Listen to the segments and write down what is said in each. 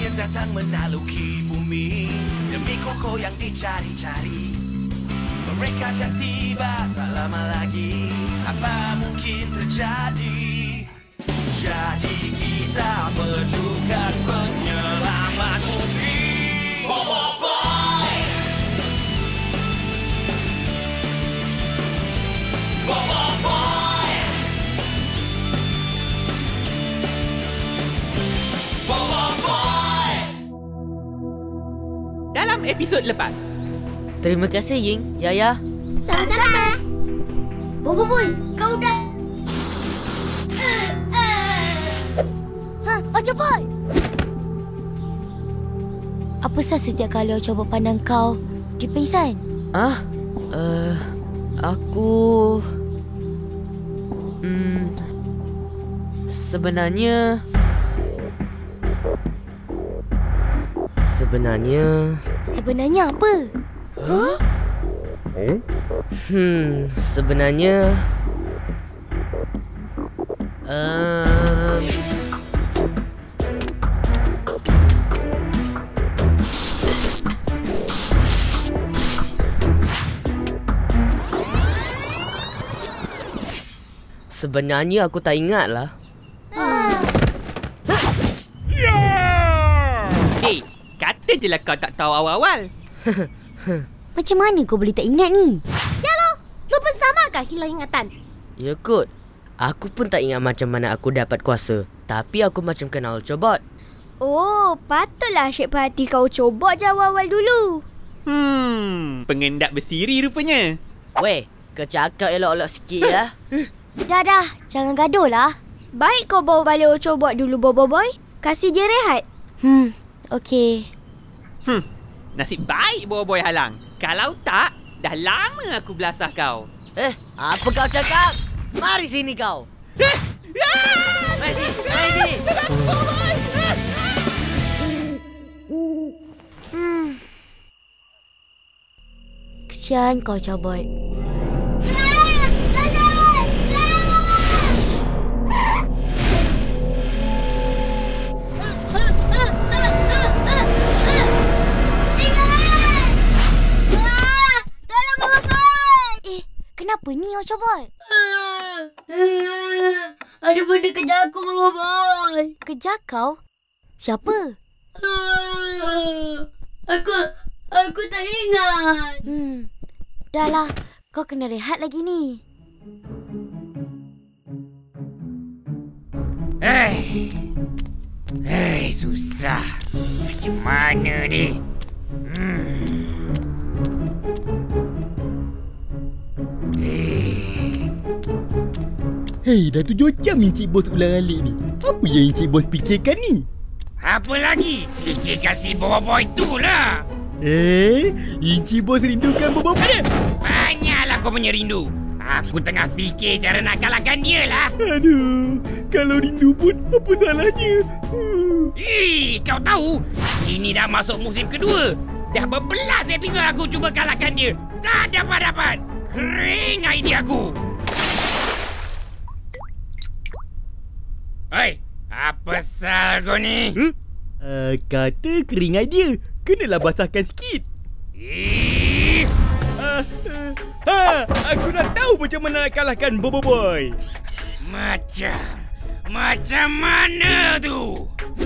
yang datang menaluki bumi demi koko yang dicari-cari. Mereka akan tiba tak lama lagi. Apa mungkin terjadi? Jadi kita perlukan penyelamat bumi. Bobo Boy, Bobo Boy, Bobo Boy. Dalam episod lepas. Terima kasih Ying, Yaya. Sama-sama. Bobo Boy, kau dah. Ocho Boy. Apa sah setiap kali Ocho Boy pandang kau, dia pingsan? Aku... Sebenarnya... Sebenarnya apa? Sebenarnya... Sebenarnya aku tak ingat lah. Hey, kata je lah kau tak tahu awal-awal. Macam mana kau boleh tak ingat ni? Ya loh, lu pun sama kah hilang ingatan? Ya kot. Aku pun tak ingat macam mana aku dapat kuasa. Tapi aku macam kenal Chobot. Oh, patutlah asyik perhati kau coba je awal-awal dulu. Pengendak bersiri rupanya. Weh, kau cakap elok-elok sikit ya. Dah, jangan gaduh lah. Baik kau bawa balik Ocho buat dulu, Bobo Boy. Kasih dia rehat. Okey. Nasib baik Bobo Boy halang. Kalau tak, dah lama aku belasah kau. Apa kau cakap? Mari sini kau. Mari sini. Kesian kau, Cobot. Kenapa ni, Ocho Boy? Ada benda kejar aku, Bobo Boy. Kejar kau? Siapa? Aku tak ingat. Dah lah, kau kena rehat lagi ni. Susah. Macam mana ni? Hei, dah 7 jam Encik Bos ulang-alik ni. Apa yang Encik Bos fikirkan ni? Apa lagi? Fikirkan si Bobo Boy tu lah. Encik Bos rindukan Bobo Boy? Banyaklah kau punya rindu. Aku tengah fikir cara nak kalahkan dia lah. Aduh, kalau rindu pun apa salahnya? Kau tahu? Ini dah masuk musim kedua. Dah berbelas episod aku cuba kalahkan dia. Tak dapat-dapat. Kering idea aku. Hei, apa sal kau ni? Kata kering idea. Kenalah basahkan sikit. Aku dah tahu macam mana nak kalahkan Bobo Boy. Macam mana tu?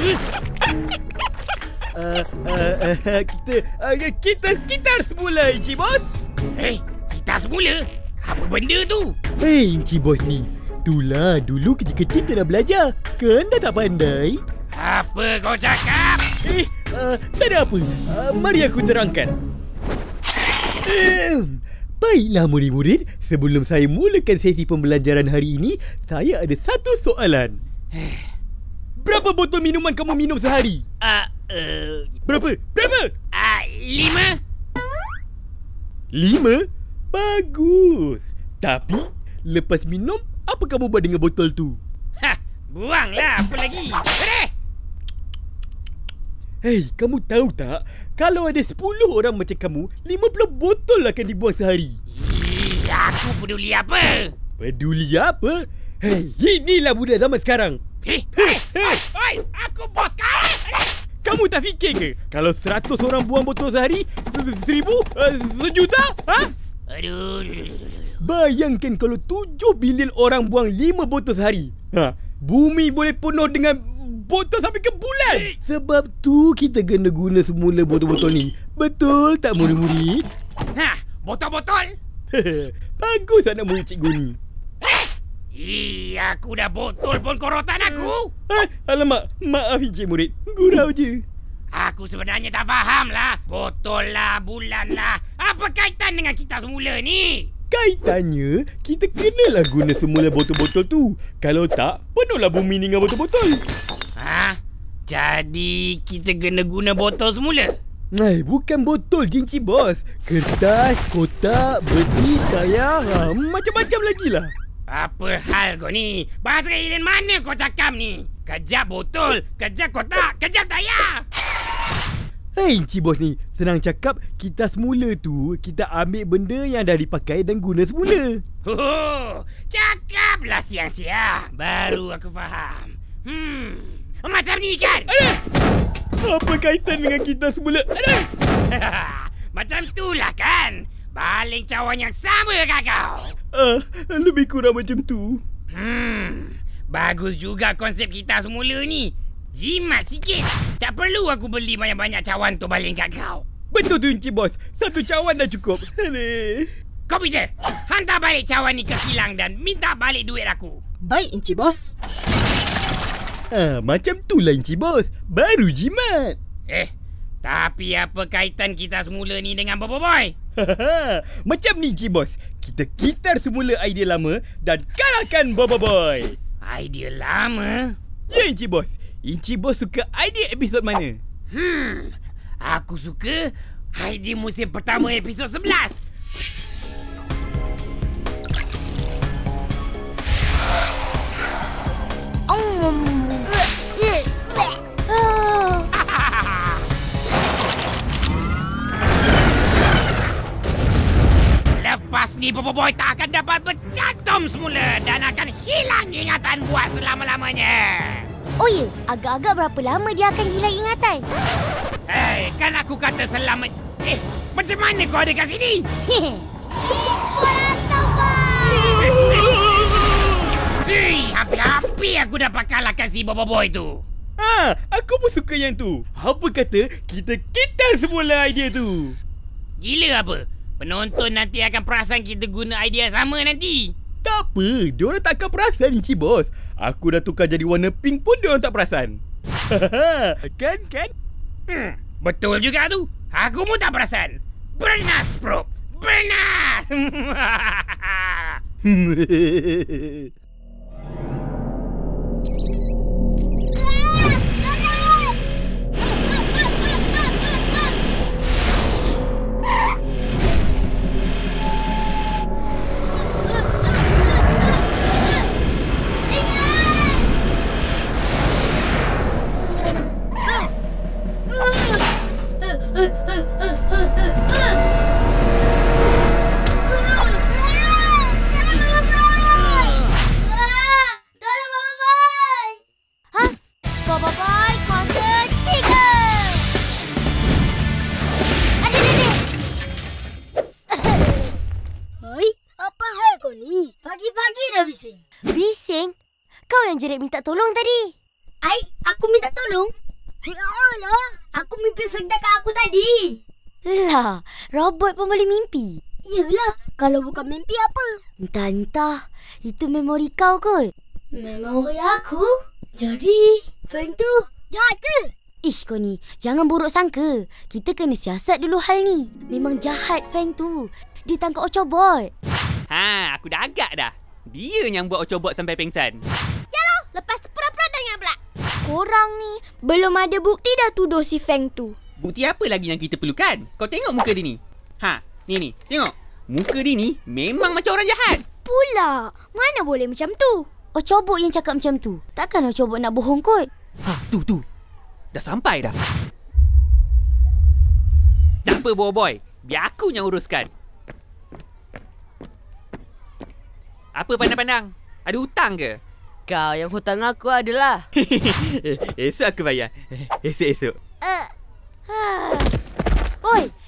Kita harus mula, Encik Bos. Kita semula? Apa benda tu? Encik Bos ni. Itulah dulu kecil-kecil kita dah belajar. Kan dah tak pandai? Apa kau cakap? Tak ada apa. Mari aku terangkan. Baiklah murid-murid, sebelum saya mulakan sesi pembelajaran hari ini, saya ada satu soalan. Berapa botol minuman kamu minum sehari? Berapa? 5. 5? Bagus. Tapi, lepas minum, apa kamu buat dengan botol tu? Buanglah, apa lagi? Hei, kamu tahu tak? Kalau ada 10 orang macam kamu, 50 botol akan dibuang sehari. Aku peduli apa? Peduli apa? Hei, inilah budak zaman sekarang. Aku bos kau. Kamu tak fikir ke? Kalau 100 orang buang botol sehari, 1000, sejuta? Ha? Aduh. Bayangkan kalau 7 bilion orang buang 5 botol sehari. Bumi boleh penuh dengan botol sampai ke bulan. Sebab tu kita kena guna semula botol-botol ni. Betul tak murid-murid? Botol-botol? Bagus anak murid cikgu ni. Aku dah botol pun korotan aku. Alamak, maaf Encik Murid. Gurau je. Aku sebenarnya tak faham lah. Botol lah, bulan lah. Apa kaitan dengan kita semula ni? Kaitannya, kita kenalah guna semula botol-botol tu. Kalau tak, penuhlah bumi ni dengan botol-botol. Jadi kita kena guna botol semula? Bukan botol je Encik Bos. Kertas, kotak, besi, tayar, macam-macam lagi lah. Apa hal kau ni? Bahasa alien mana kau cakap ni? Kejap botol, kejap kotak, kejap tayar. Hei Encik Bos ni, senang cakap, kita semula tu, kita ambil benda yang dah dipakai dan guna semula. Cakaplah siang-siang. Baru aku faham. Macam ni kan? Apa kaitan dengan kita semula? Macam itulah kan? Baling cawan yang sama kah kau? Lebih kurang macam tu. Bagus juga konsep kita semula ni. Jimat sikit. Tak perlu aku beli banyak-banyak cawan tu baling kat kau. Betul tu Encik Bos. 1 cawan dah cukup. Kau Peter, hantar balik cawan ni ke kilang dan minta balik duit aku. Baik Encik Bos. Macam tu lah Encik Bos. Baru jimat. Tapi apa kaitan kita semula ni dengan Bobo Boy? Macam ni Encik Bos. Kita kitar semula idea lama dan kalahkan Bobo Boy. Idea lama? Ya Encik Bos. Encik Bos suka idea episod mana? Aku suka idea musim pertama episod 11. Lepas ni Bobo Boy tak akan dapat bercantum semula dan akan hilang ingatan buat selama-lamanya. Oh ya, agak-agak berapa lama dia akan hilang ingatan? Kan aku kata selama... macam mana kau ada kat sini? Hampir-hampir aku dapat kalahkan si Bobo Boy tu. Aku pun suka yang tu. Apa kata kita kitar semula idea tu? Gila apa? Penonton nanti akan perasan kita guna idea sama nanti. Tak apa, diorang tak akan perasan Encik Bos. Aku dah tukar jadi warna pink pun diorang tak perasan. Kan? Betul juga tu. Aku pun tak perasan. Bernas, bro. Bernas. Bising? Kau yang jerit minta tolong tadi. Aku minta tolong? Alah, aku mimpi Fenda kat aku tadi. Lah, robot pun boleh mimpi. Yelah, kalau bukan mimpi apa? Entah. Itu memori kau kot. Memori aku? Jadi, Feng tu jahat ke? Ish kau ni, jangan buruk sangka. Kita kena siasat dulu hal ni. Memang jahat Feng tu. Dia tangkap Ocobot. Aku dah agak dah. Dia yang buat Ocobot sampai pengsan. Yalah, lepas tu pura-pura tanya pula. Korang ni, belum ada bukti dah tuduh si Feng tu. Bukti apa lagi yang kita perlukan? Kau tengok muka dia ni. Ni. Tengok. Muka dia ni memang macam orang jahat. Pula, mana boleh macam tu? Ocobot yang cakap macam tu. Takkan Ocobot nak bohong kot? Tu. Dah sampai dah. Tak apa, Bobo Boy. Biar aku yang uruskan. Apa pandang-pandang? Ada hutang ke? Kau yang hutang aku adalah. Esok aku bayar. Esok.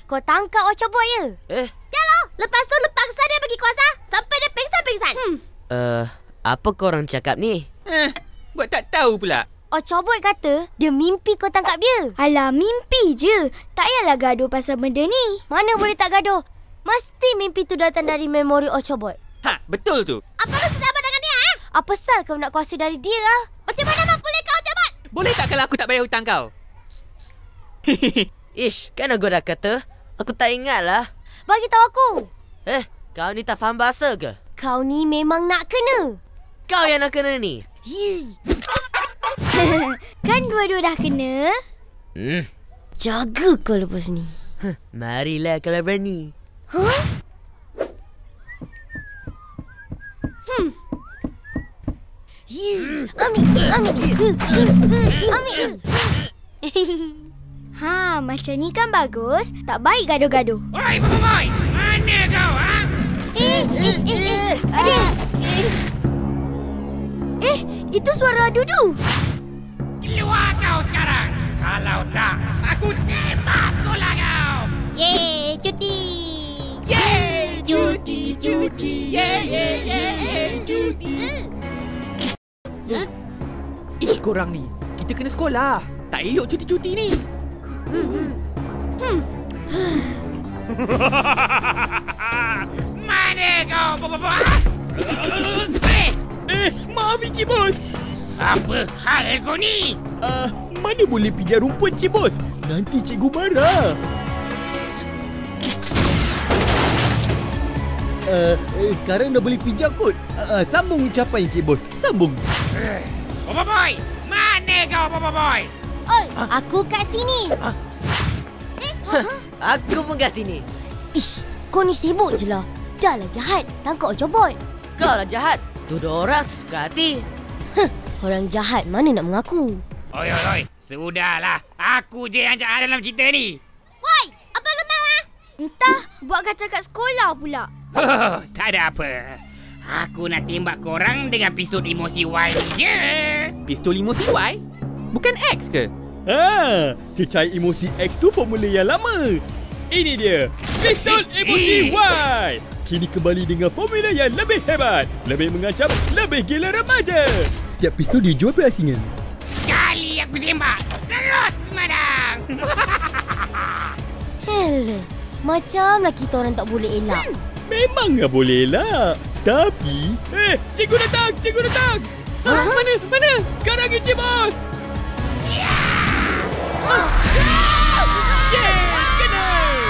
Kau tangkap Ocobot je. Lepas tu lepaksa dia bagi kuasa sampai dia pengsan-pengsan. Apa korang cakap ni? Buat tak tahu pula. Ocobot kata dia mimpi kau tangkap dia. Alah, mimpi je. Tak payahlah gaduh pasal benda ni. Mana boleh tak gaduh? Mesti mimpi tu datang dari memori Ocobot. Ha, betul tu. Apa lu sedap dengan dia? Apa sal kau nak kuasa dari dia lah? Macam mana mampu kau Ocobot? Boleh tak kalau aku tak bayar hutang kau? Ish, kan aku dah kata. Aku tak ingat lah. Bagi tahu aku. Kau ni tak faham bahasa ke? Kau ni memang nak kena. Kau yang nak kena ni. Kan dua-dua dah kena. Jaga kau lepas ni. Marilah kalau berani. Macam ni kan bagus. Tak baik gaduh-gaduh. Oi, boy! Mana kau, ha? Itu suara Dudu. Keluar kau sekarang. Kalau tak, aku tembak sekolah kau. Yeay, cuti. Yeay! Cuti! Yeay! Cuti! Korang ni. Kita kena sekolah. Tak elok cuti-cuti ni. Mana kau, boy? Maaf Encik Bos. Apa hal kau ni? Mana boleh pijak rumput Encik Bos? Nanti cikgu marah. Sekarang dah boleh pijak kot. Sambung ucapan Encik Bos. Sambung. Boy! Mana kau, boy? Oi, aku kat sini. Aku pun kat sini. Ish, kau ni sibuk je lah. Dah lah jahat. Tangkap Ocobot. Kau lah jahat. Tuduh orang suka hati. Orang jahat mana nak mengaku? Oi. Sudahlah. Aku je yang jahat dalam cerita ni. Woi, apa lu mau ah? Entah, buat kacau kat sekolah pula. Tak ada apa. Aku nak tembak korang dengan pistol emosi Y je. Pistol emosi Y? Bukan X ke? Cecair emosi X tu formula yang lama. Ini dia, pistol emosi Y. Kini kembali dengan formula yang lebih hebat, lebih mengancam, lebih gila remaja. Setiap pistol dijual berasingan. Sekali aku tembak, terus madang. Hell, macamlah kita orang tak boleh elak. Memang tak boleh elak. Tapi, cikgu datang. Mana? Sekarang Encik Bos. Kena.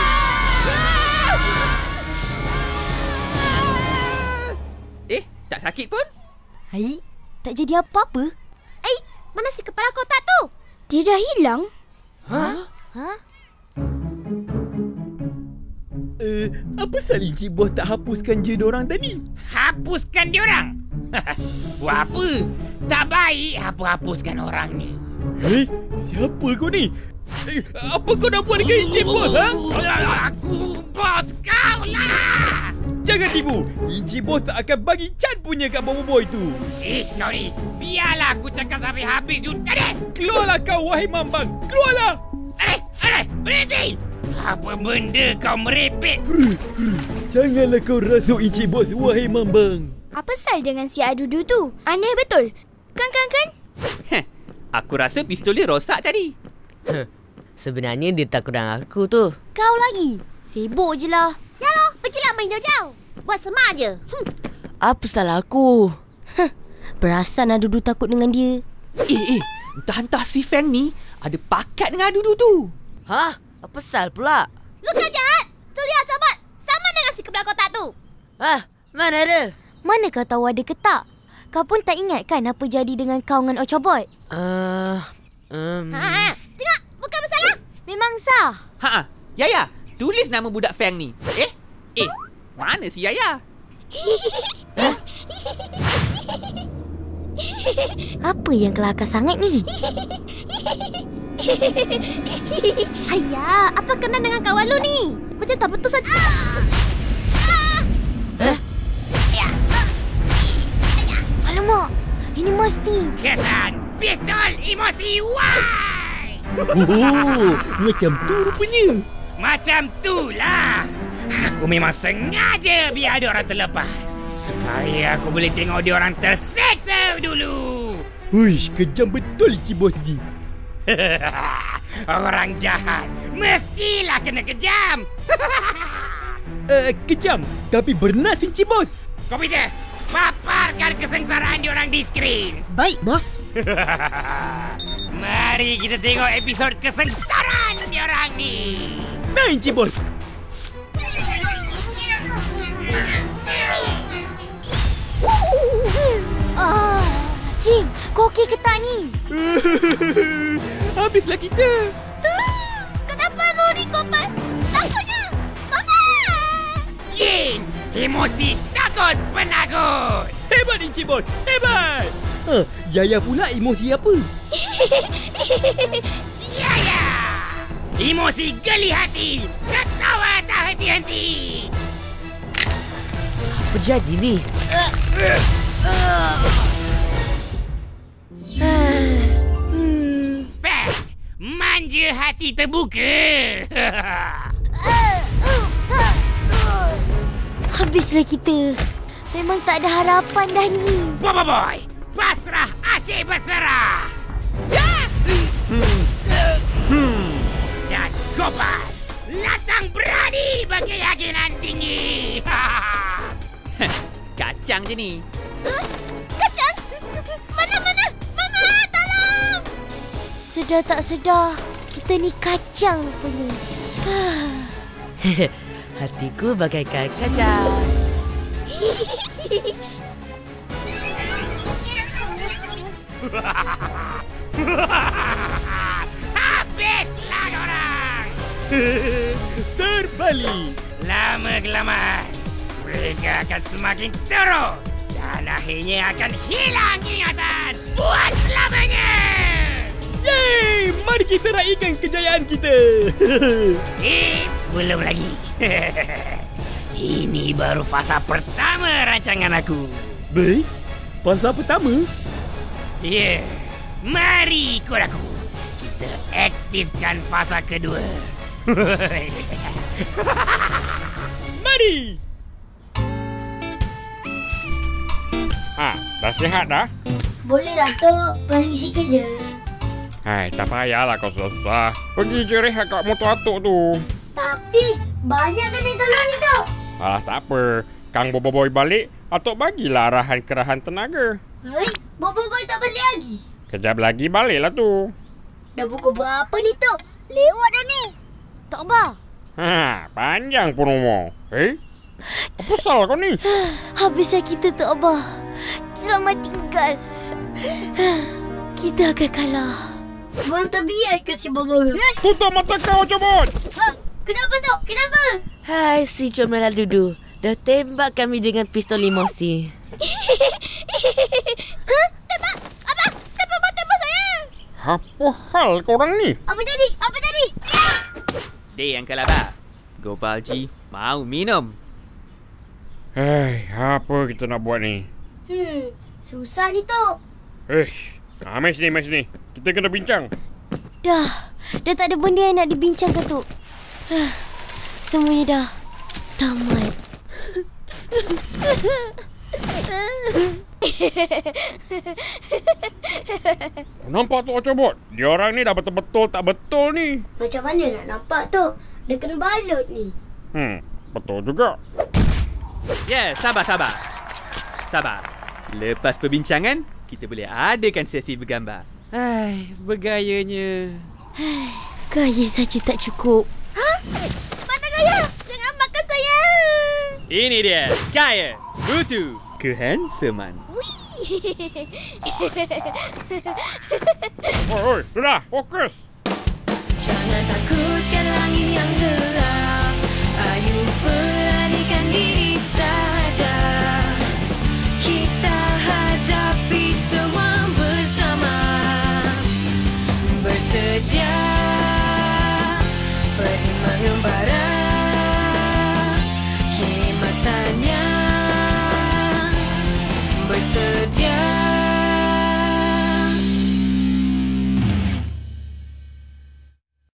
Tak sakit pun? Hai, tak jadi apa-apa. Mana si kepala kotak tu? Dia dah hilang. Apa salah Encik Bos tak hapuskan je diorang tadi? Hapuskan diorang? Buat apa? Tak baik hapuskan orang ni. Siapa kau ni? Apa kau dah buat dengan Encik Bos, ha? Aku bos kau lah. Jangan tipu. Encik Bos tak akan bagi Chan punya kat boy tu. Ish kau ni. Biarlah aku cakap sampai habis dulu. Keluarlah kau, wahai Mambang. Keluarlah. Berhenti. Apa benda kau merepek? Janganlah kau rasuk Encik Bos, wahai Mambang. Apa sal dengan si Adudu tu? Aneh betul. Kan? Aku rasa pistol dia rosak tadi. Sebenarnya dia tak kurang aku tu. Kau lagi. Sibuk je lah. Yalah, pergilah main jauh-jauh. Buat semak je. Apa salah aku? Perasan Adudu takut dengan dia. Entah-entah si Feng ni ada pakat dengan Adudu tu. Apa sal pula? Lu kan jahat. Tu lihat Ocobot. Sama dengan si kepala kotak tu. Mana ada? Mana kau tahu ada ke tak? Kau pun tak ingat kan apa jadi dengan kau dengan Ocobot? Tengok. Bukan bersalah. Memang sah. Yaya, tulis nama budak Feng ni. Mana si Yaya? Apa yang kelakar sangat ni? Ayah, apa kena dengan kawan lu ni? Macam tak betul saja. Alamak, ini mesti. Kesan pistol emosi Y. Macam tu rupanya. Macam tu lah. Aku memang sengaja biar ada orang terlepas. Supaya aku boleh tengok dia orang terseksa dulu. Huish, kejam betul Encik Bos ni. Orang jahat mestilah kena kejam. Kejam, tapi bernas Encik Bos. Kau Peter, paparkan kesengsaraan diorang di skrin. Baik, bos. Mari kita tengok episod kesengsaraan diorang ni. Nah Encik Bos. Yin, kau okey ke tak ni? Habislah kita. Kenapa Nuri kopat? Takutnya! Mama! Yin, emosi takut penakut. Hebat Encik Bos, hebat. Yaya pula emosi apa? Ya. Emosi geli hati. Ketawa tak henti-henti. Apa jadi ni? Fact, manja hati terbuka. Habislah kita. Memang tak ada harapan dah ni. Boy, pasrah asyik berserah. Dan Gobat, latang berani berkeyakinan tinggi. Kacang je ni. Kacang! Mana? Mama, tolong! Sedar tak sedar, kita ni kacang punya. Hatiku bagaikan kacang. Habislah korang. Terbalik. Lama-kelamaan, mereka akan semakin teruk dan akhirnya akan hilang ingatan buat selamanya. Yeay, mari kita raikan kejayaan kita. Belum lagi. Ini baru fasa pertama rancangan aku. Baik, fasa pertama. Ya, mari ikut aku. Kita aktifkan fasa kedua. Mari. Dah sihat dah? Boleh lah, Tok. Pergi kerja. Hai, tak payahlah kau susah-susah. Pergi je rehat kat motor atuk tu. Tapi, banyak kena tolong ni, Tok. Alah, tak apa. Kang Boboiboy balik, atuk bagilah arahan kerahan tenaga. Hei, Boboiboy tak balik lagi. Kejap lagi baliklah tu. Dah pukul berapa ni, Tok? Lewat dah ni. Tak apa. Panjang pun umur. Apa salah kau ni? Habislah kita tak apa. Selamat tinggal. Kita akan kalah. Buang terbiar ke si Boboiboy? Tutup mata kau, Cobot! Kenapa, Tok? Kenapa? Hai si comel dudu. Dah tembak kami dengan pistol limosi. Tembak! Abang! Siapa mau tembak saya? Apa hal korang ni? Apa tadi? Dek Uncle Abah. Gopalji mau minum. Apa kita nak buat ni? Susah ni, Tok. Mari sini. Kita kena bincang. Dah tak ada benda yang nak dibincangkan, Tok. Semuanya dah tamat. Kau nampak tu Cobot? Diorang ni dah betul-betul tak betul ni. Macam mana nak nampak, Tok? Dia kena balut ni. Betul juga. Sabar. Lepas perbincangan, kita boleh adakan sesi bergambar. Bergayanya. Gaya saja tak cukup. Mana gaya? Jangan makan saya! Ini dia, gaya Butu kehandsaman. Oi, sudah, fokus.